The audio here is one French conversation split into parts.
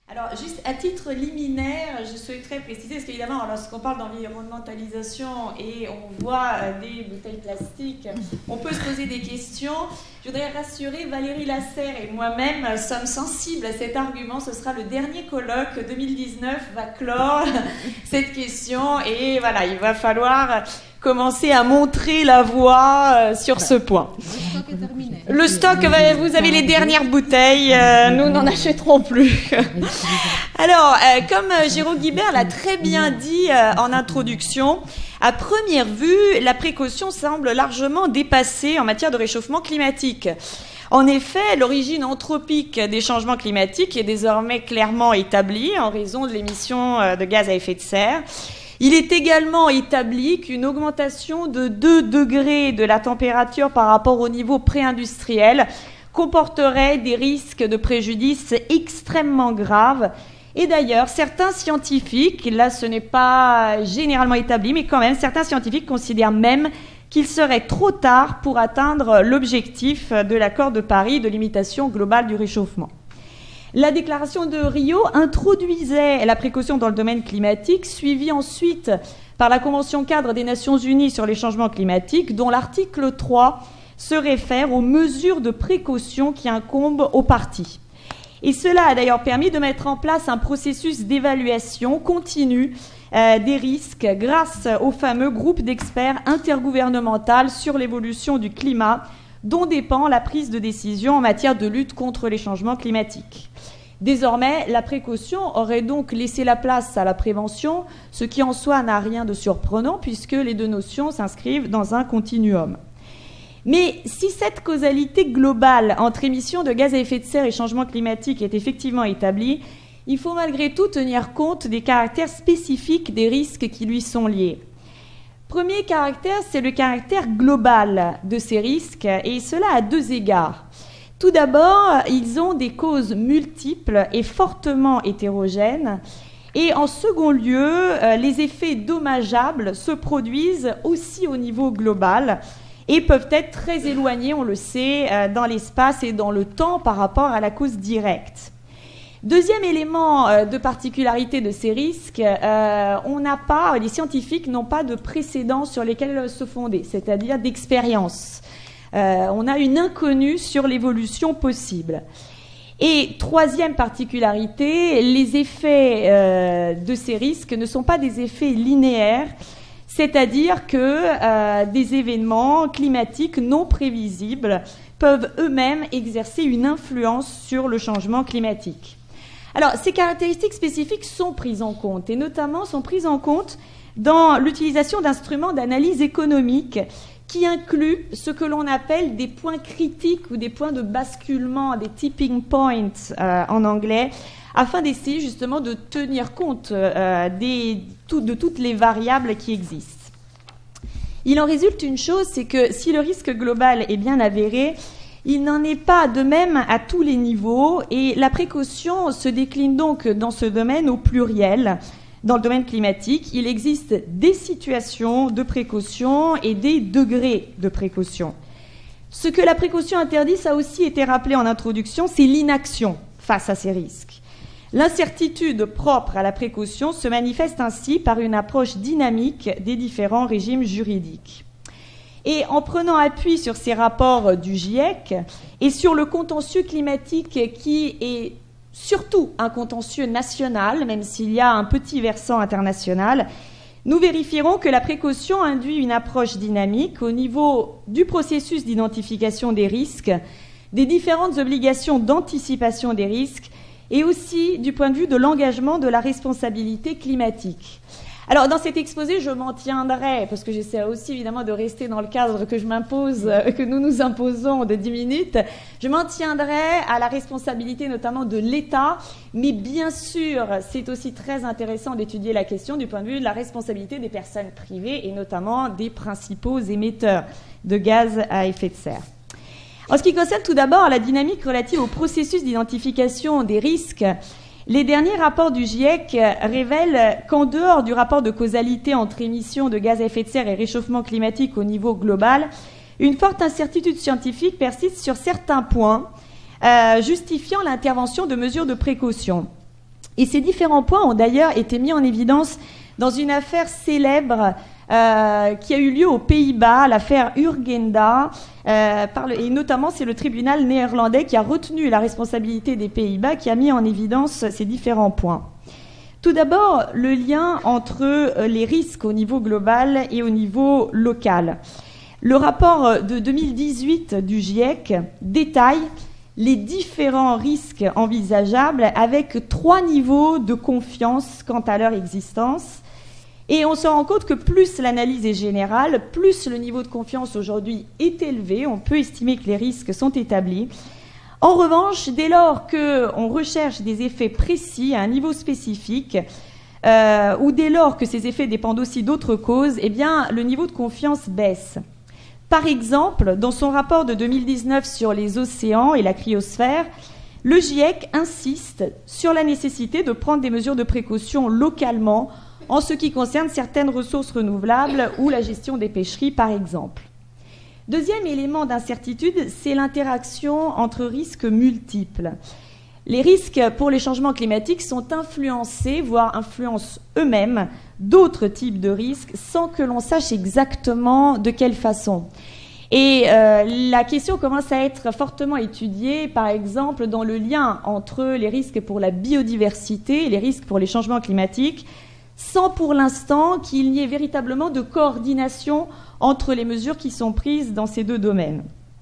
Alors, juste à titre liminaire, je souhaiterais préciser, parce qu'évidemment, lorsqu'on parle d'environnementalisation et on voit des bouteilles plastiques, on peut se poser des questions. Je voudrais rassurer, Valérie Lasserre et moi-même sommes sensibles à cet argument. Ce sera le dernier colloque 2019 va clore cette question et voilà, il va falloir commencer à montrer la voie sur ce point. Le stock est terminé. Le stock, vous avez les dernières bouteilles, nous n'en achèterons plus. Alors, comme Géraud Guibert l'a très bien dit en introduction, à première vue, la précaution semble largement dépassée en matière de réchauffement climatique. En effet, l'origine anthropique des changements climatiques est désormais clairement établie en raison de l'émission de gaz à effet de serre. Il est également établi qu'une augmentation de 2 degrés de la température par rapport au niveau pré-industriel comporterait des risques de préjudice extrêmement graves. Et d'ailleurs, certains scientifiques, là ce n'est pas généralement établi, mais quand même, certains scientifiques considèrent même qu'il serait trop tard pour atteindre l'objectif de l'accord de Paris de limitation globale du réchauffement. La déclaration de Rio introduisait la précaution dans le domaine climatique, suivie ensuite par la Convention cadre des Nations Unies sur les changements climatiques, dont l'article 3 se réfère aux mesures de précaution qui incombent aux parties. Et cela a d'ailleurs permis de mettre en place un processus d'évaluation continue des risques grâce au fameux groupe d'experts intergouvernemental sur l'évolution du climat, dont dépend la prise de décision en matière de lutte contre les changements climatiques. Désormais, la précaution aurait donc laissé la place à la prévention, ce qui en soi n'a rien de surprenant puisque les deux notions s'inscrivent dans un continuum. Mais si cette causalité globale entre émissions de gaz à effet de serre et changement climatique est effectivement établie, il faut malgré tout tenir compte des caractères spécifiques des risques qui lui sont liés. Premier caractère, c'est le caractère global de ces risques, et cela à 2 égards. Tout d'abord, ils ont des causes multiples et fortement hétérogènes. Et en second lieu, les effets dommageables se produisent aussi au niveau global et peuvent être très éloignés, on le sait, dans l'espace et dans le temps par rapport à la cause directe. Deuxième élément de particularité de ces risques, les scientifiques n'ont pas de précédents sur lesquels se fonder, c'est-à-dire d'expérience. On a une inconnue sur l'évolution possible. Et troisième particularité, les effets de ces risques ne sont pas des effets linéaires, c'est-à-dire que des événements climatiques non prévisibles peuvent eux-mêmes exercer une influence sur le changement climatique. Alors, ces caractéristiques spécifiques sont prises en compte, et notamment sont prises en compte dans l'utilisation d'instruments d'analyse économique qui incluent ce que l'on appelle des points critiques ou des points de basculement, des tipping points en anglais, afin d'essayer justement de tenir compte de toutes les variables qui existent. Il en résulte une chose, c'est que si le risque global est bien avéré, il n'en est pas de même à tous les niveaux et la précaution se décline donc dans ce domaine au pluriel. Dans le domaine climatique, il existe des situations de précaution et des degrés de précaution. Ce que la précaution interdit, ça a aussi été rappelé en introduction, c'est l'inaction face à ces risques. L'incertitude propre à la précaution se manifeste ainsi par une approche dynamique des différents régimes juridiques. Et en prenant appui sur ces rapports du GIEC et sur le contentieux climatique qui est surtout un contentieux national, même s'il y a un petit versant international, nous vérifierons que la précaution induit une approche dynamique au niveau du processus d'identification des risques, des différentes obligations d'anticipation des risques et aussi du point de vue de l'engagement de la responsabilité climatique. Alors, dans cet exposé, je m'en tiendrai, parce que j'essaie aussi évidemment de rester dans le cadre que je m'impose, que nous nous imposons de 10 minutes, je m'en tiendrai à la responsabilité notamment de l'État, mais bien sûr, c'est aussi très intéressant d'étudier la question du point de vue de la responsabilité des personnes privées et notamment des principaux émetteurs de gaz à effet de serre. En ce qui concerne tout d'abord la dynamique relative au processus d'identification des risques, les derniers rapports du GIEC révèlent qu'en dehors du rapport de causalité entre émissions de gaz à effet de serre et réchauffement climatique au niveau global, une forte incertitude scientifique persiste sur certains points, justifiant l'intervention de mesures de précaution. Et ces différents points ont d'ailleurs été mis en évidence dans une affaire célèbre qui a eu lieu aux Pays-Bas, l'affaire Urgenda, et notamment c'est le tribunal néerlandais qui a retenu la responsabilité des Pays-Bas, qui a mis en évidence ces différents points. Tout d'abord, le lien entre les risques au niveau global et au niveau local. Le rapport de 2018 du GIEC détaille les différents risques envisageables avec 3 niveaux de confiance quant à leur existence. Et on se rend compte que plus l'analyse est générale, plus le niveau de confiance aujourd'hui est élevé. On peut estimer que les risques sont établis. En revanche, dès lors qu'on recherche des effets précis à un niveau spécifique, ou dès lors que ces effets dépendent aussi d'autres causes, eh bien, le niveau de confiance baisse. Par exemple, dans son rapport de 2019 sur les océans et la cryosphère, le GIEC insiste sur la nécessité de prendre des mesures de précaution localement en ce qui concerne certaines ressources renouvelables ou la gestion des pêcheries, par exemple. Deuxième élément d'incertitude, c'est l'interaction entre risques multiples. Les risques pour les changements climatiques sont influencés, voire influencent eux-mêmes, d'autres types de risques sans que l'on sache exactement de quelle façon. Et la question commence à être fortement étudiée, par exemple, dans le lien entre les risques pour la biodiversité et les risques pour les changements climatiques, sans pour l'instant qu'il n'y ait véritablement de coordination entre les mesures qui sont prises dans ces deux domaines.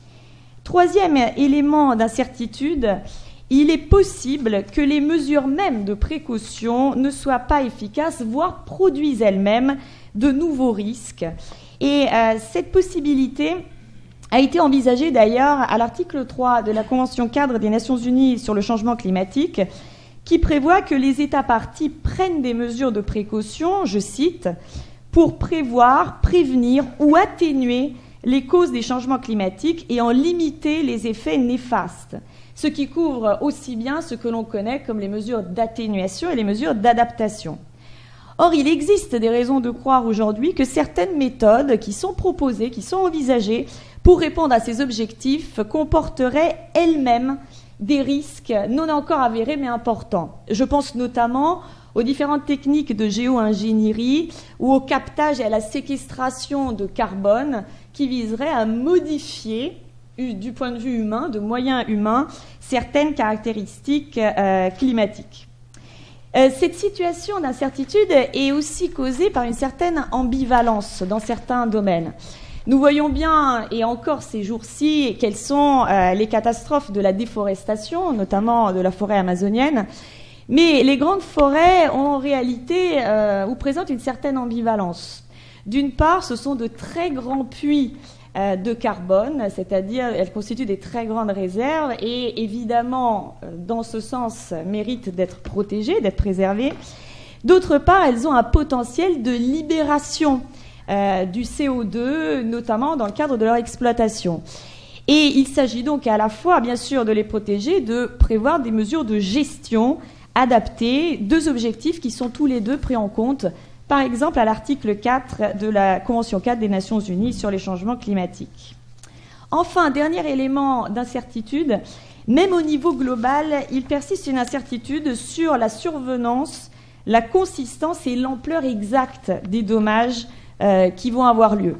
Troisième élément d'incertitude, il est possible que les mesures mêmes de précaution ne soient pas efficaces, voire produisent elles-mêmes de nouveaux risques. Et cette possibilité a été envisagée d'ailleurs à l'article 3 de la Convention cadre des Nations Unies sur le changement climatique, qui prévoit que les États parties prennent des mesures de précaution, je cite, pour prévoir, prévenir ou atténuer les causes des changements climatiques et en limiter les effets néfastes, ce qui couvre aussi bien ce que l'on connaît comme les mesures d'atténuation et les mesures d'adaptation. Or, il existe des raisons de croire aujourd'hui que certaines méthodes qui sont proposées, qui sont envisagées pour répondre à ces objectifs comporteraient elles-mêmes des risques non encore avérés mais importants. Je pense notamment aux différentes techniques de géo-ingénierie ou au captage et à la séquestration de carbone qui viseraient à modifier, du point de vue humain, de moyens humains, certaines caractéristiques climatiques. Cette situation d'incertitude est aussi causée par une certaine ambivalence dans certains domaines. Nous voyons bien, et encore ces jours-ci, quelles sont les catastrophes de la déforestation, notamment de la forêt amazonienne. Mais les grandes forêts ont en réalité ou présentent une certaine ambivalence. D'une part, ce sont de très grands puits de carbone, c'est-à-dire elles constituent des très grandes réserves et évidemment, dans ce sens, méritent d'être protégées, d'être préservées. D'autre part, elles ont un potentiel de libération du CO2, notamment dans le cadre de leur exploitation. Et il s'agit donc à la fois, bien sûr, de les protéger, de prévoir des mesures de gestion adaptées, deux objectifs qui sont tous les deux pris en compte, par exemple à l'article 4 de la Convention cadre des Nations Unies sur les changements climatiques. Enfin, dernier élément d'incertitude, même au niveau global, il persiste une incertitude sur la survenance, la consistance et l'ampleur exacte des dommages qui vont avoir lieu.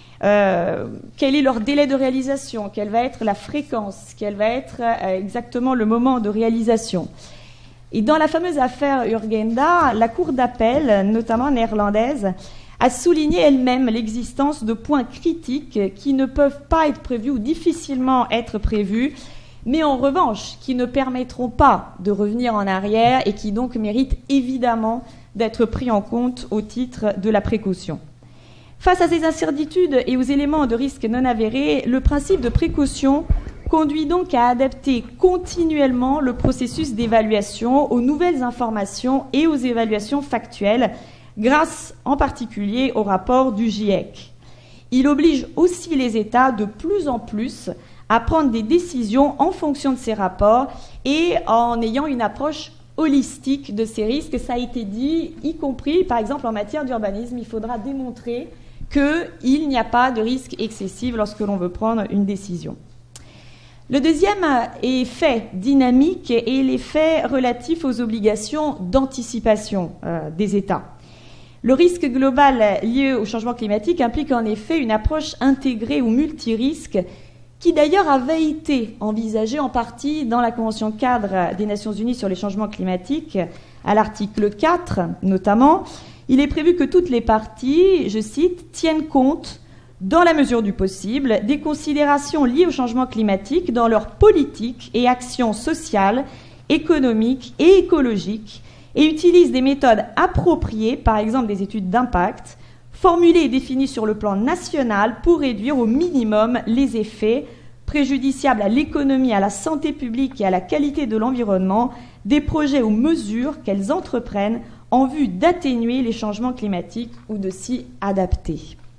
Quel est leur délai de réalisation? Quelle va être la fréquence? Quel va être exactement le moment de réalisation? Et dans la fameuse affaire Urgenda, la Cour d'appel, notamment néerlandaise, a souligné elle-même l'existence de points critiques qui ne peuvent pas être prévus ou difficilement être prévus, mais en revanche qui ne permettront pas de revenir en arrière et qui donc méritent évidemment d'être pris en compte au titre de la précaution. Face à ces incertitudes et aux éléments de risque non avérés, le principe de précaution conduit donc à adapter continuellement le processus d'évaluation aux nouvelles informations et aux évaluations factuelles, grâce en particulier au rapport du GIEC. Il oblige aussi les États de plus en plus à prendre des décisions en fonction de ces rapports et en ayant une approche holistique de ces risques. Ça a été dit, y compris, par exemple, en matière d'urbanisme, il faudra démontrer qu'il n'y a pas de risque excessif lorsque l'on veut prendre une décision. Le deuxième effet dynamique est l'effet relatif aux obligations d'anticipation des États. Le risque global lié au changement climatique implique en effet une approche intégrée ou multirisque qui d'ailleurs avait été envisagée en partie dans la Convention cadre des Nations Unies sur les changements climatiques, à l'article 4 notamment. Il est prévu que toutes les parties, je cite, tiennent compte dans la mesure du possible, des considérations liées au changement climatique dans leurs politiques et actions sociales, économiques et écologiques, et utilisent des méthodes appropriées, par exemple des études d'impact, formulées et définies sur le plan national pour réduire au minimum les effets préjudiciables à l'économie, à la santé publique et à la qualité de l'environnement des projets ou mesures qu'elles entreprennent en vue d'atténuer les changements climatiques ou de s'y adapter.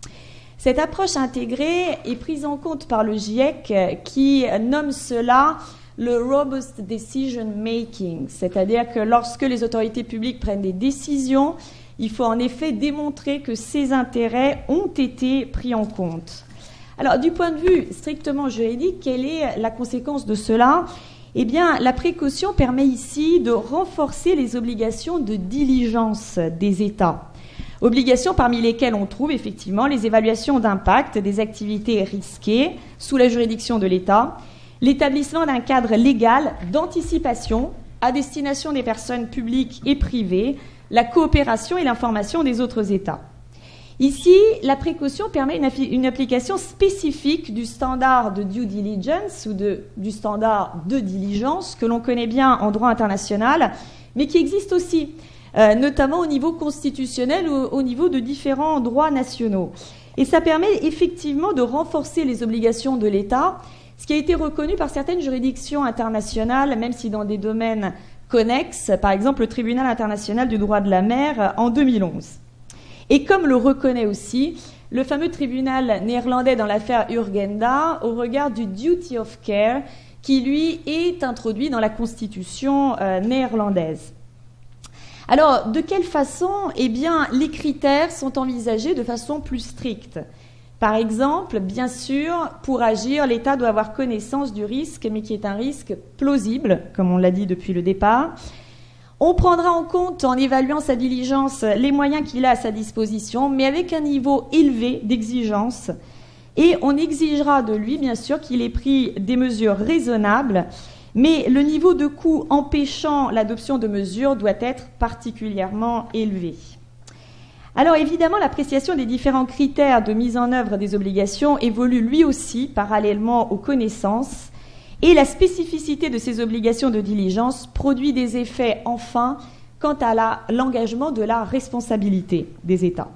Cette approche intégrée est prise en compte par le GIEC qui nomme cela le Robust Decision Making, c'est-à-dire que lorsque les autorités publiques prennent des décisions, il faut en effet démontrer que ces intérêts ont été pris en compte. Alors, du point de vue strictement juridique, quelle est la conséquence de cela ? Eh bien, la précaution permet ici de renforcer les obligations de diligence des États. Obligations parmi lesquelles on trouve effectivement les évaluations d'impact des activités risquées sous la juridiction de l'État, l'établissement d'un cadre légal d'anticipation à destination des personnes publiques et privées, la coopération et l'information des autres États. Ici, la précaution permet une application spécifique du standard de due diligence ou du standard de diligence que l'on connaît bien en droit international, mais qui existe aussi notamment au niveau constitutionnel ou au niveau de différents droits nationaux. Et ça permet effectivement de renforcer les obligations de l'État, ce qui a été reconnu par certaines juridictions internationales, même si dans des domaines connexes, par exemple le Tribunal international du droit de la mer en 2011. Et comme le reconnaît aussi le fameux tribunal néerlandais dans l'affaire Urgenda au regard du duty of care qui, lui, est introduit dans la constitution néerlandaise. Alors, de quelle façon ? Eh bien, les critères sont envisagés de façon plus stricte. Par exemple, bien sûr, pour agir, l'État doit avoir connaissance du risque, mais qui est un risque plausible, comme on l'a dit depuis le départ. On prendra en compte, en évaluant sa diligence, les moyens qu'il a à sa disposition, mais avec un niveau élevé d'exigence. Et on exigera de lui, bien sûr, qu'il ait pris des mesures raisonnables, mais le niveau de coût empêchant l'adoption de mesures doit être particulièrement élevé. Alors évidemment, l'appréciation des différents critères de mise en œuvre des obligations évolue lui aussi parallèlement aux connaissances, et la spécificité de ces obligations de diligence produit des effets, enfin, quant à l'engagement de la responsabilité des États.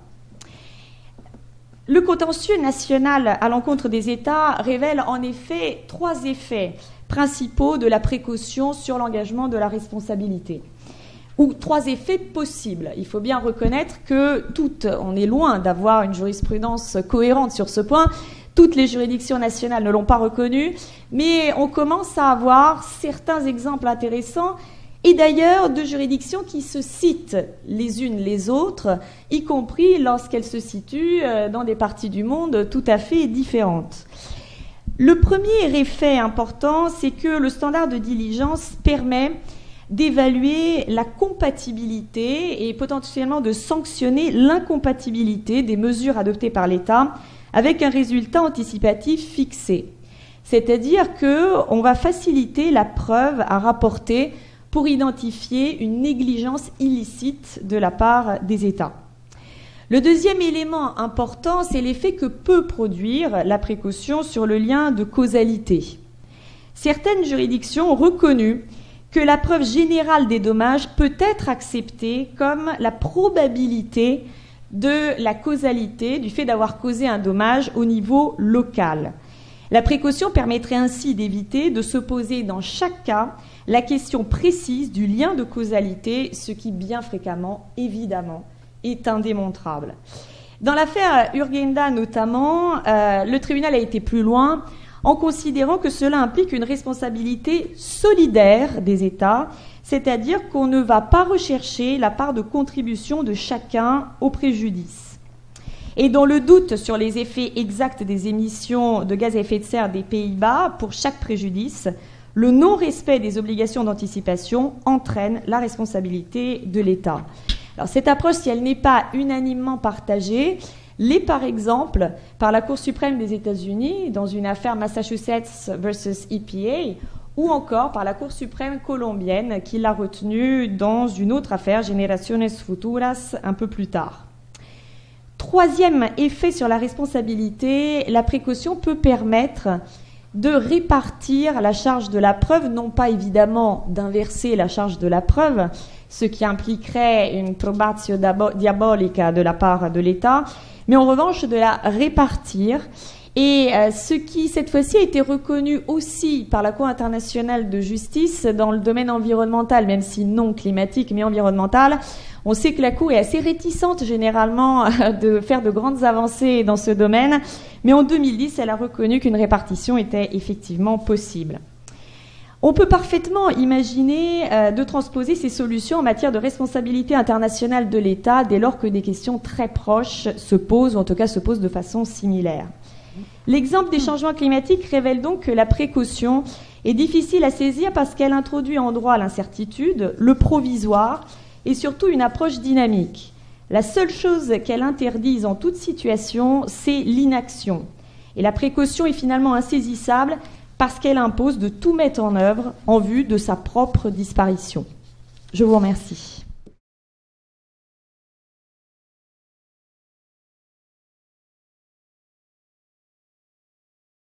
Le contentieux national à l'encontre des États révèle en effet 3 effets principaux de la précaution sur l'engagement de la responsabilité, ou 3 effets possibles. Il faut bien reconnaître que on est loin d'avoir une jurisprudence cohérente sur ce point. Toutes les juridictions nationales ne l'ont pas reconnu, mais on commence à avoir certains exemples intéressants, et d'ailleurs de juridictions qui se citent les unes les autres, y compris lorsqu'elles se situent dans des parties du monde tout à fait différentes. Le premier effet important, c'est que le standard de diligence permet d'évaluer la compatibilité et potentiellement de sanctionner l'incompatibilité des mesures adoptées par l'État avec un résultat anticipatif fixé. C'est-à-dire qu'on va faciliter la preuve à rapporter pour identifier une négligence illicite de la part des États. Le deuxième élément important, c'est l'effet que peut produire la précaution sur le lien de causalité. Certaines juridictions ont reconnu que la preuve générale des dommages peut être acceptée comme la probabilité de la causalité, du fait d'avoir causé un dommage au niveau local. La précaution permettrait ainsi d'éviter de se poser dans chaque cas la question précise du lien de causalité, ce qui bien fréquemment, évidemment, est indémontrable. Dans l'affaire Urgenda notamment, le tribunal a été plus loin en considérant que cela implique une responsabilité solidaire des États, c'est-à-dire qu'on ne va pas rechercher la part de contribution de chacun au préjudice. Et dans le doute sur les effets exacts des émissions de gaz à effet de serre des Pays-Bas, pour chaque préjudice, le non-respect des obligations d'anticipation entraîne la responsabilité de l'État. Alors cette approche, si elle n'est pas unanimement partagée, l'est par exemple par la Cour suprême des États-Unis dans une affaire Massachusetts versus EPA, ou encore par la Cour suprême colombienne qui l'a retenue dans une autre affaire, Generaciones Futuras, un peu plus tard. Troisième effet sur la responsabilité, la précaution peut permettre de répartir la charge de la preuve, non pas évidemment d'inverser la charge de la preuve, ce qui impliquerait une probatio diabolica de la part de l'État, mais en revanche de la répartir. Et ce qui, cette fois-ci, a été reconnu aussi par la Cour internationale de justice dans le domaine environnemental, même si non climatique, mais environnemental. On sait que la Cour est assez réticente, généralement, de faire de grandes avancées dans ce domaine, mais en 2010, elle a reconnu qu'une répartition était effectivement possible. On peut parfaitement imaginer de transposer ces solutions en matière de responsabilité internationale de l'État dès lors que des questions très proches se posent, ou en tout cas se posent de façon similaire. L'exemple des changements climatiques révèle donc que la précaution est difficile à saisir parce qu'elle introduit en droit l'incertitude, le provisoire et surtout une approche dynamique. La seule chose qu'elle interdise en toute situation, c'est l'inaction. Et la précaution est finalement insaisissable parce qu'elle impose de tout mettre en œuvre en vue de sa propre disparition. Je vous remercie.